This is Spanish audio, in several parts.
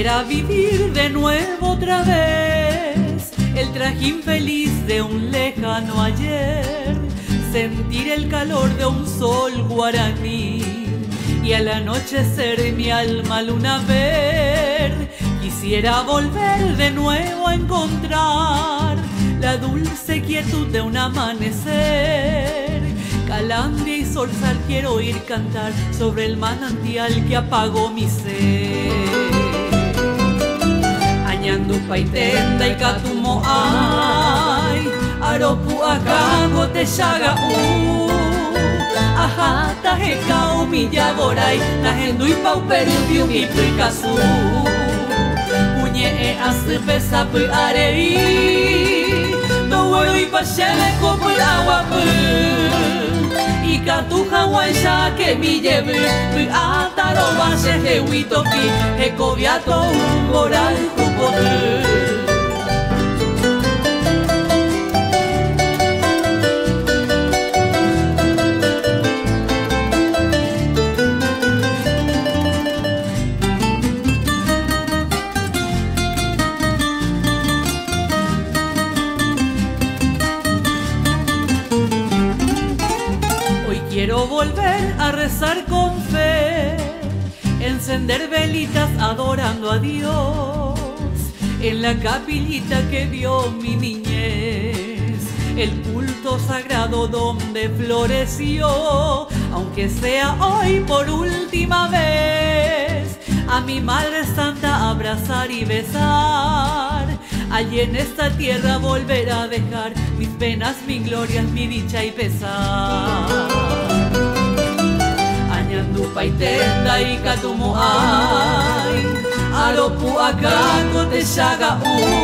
Quisiera vivir de nuevo otra vez el trajín feliz de un lejano ayer, sentir el calor de un sol guaraní y al anochecer mi alma luna ver. Quisiera volver de nuevo a encontrar la dulce quietud de un amanecer. Calandria y zorzal quiero oír cantar sobre el manantial que apagó mi sed. Añandupa y tenda y catumo ay, aropu akango te llaga ajata hekao miyaborai nahendu y pauperupiu mi prikasu uñe e aspe sapu arei no huevo y pachele como el agua y catuja guaysha que mi lleve ataro base hewitopi hecoviato moral jupote. Quiero volver a rezar con fe, encender velitas adorando a Dios, en la capillita que vio mi niñez, el culto sagrado donde floreció, aunque sea hoy por última vez, a mi Madre Santa abrazar y besar. Allí en esta tierra volver a dejar mis penas, mis glorias, mi dicha y pesar. Añandupa y tenda y catumo ay, aropu akango te llaga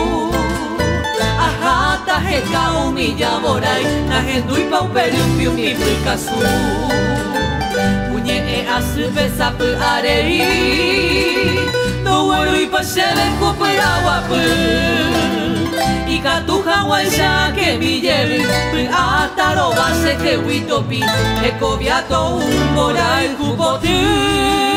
ajata hekao miyaborai nahendu y pauperupiu mi prikasu uñe e aspe sapu arei no huero y pachele kupu agua y catuja guaysha que mi lleve ataro base que huitopi ecoviato un moral jupotu.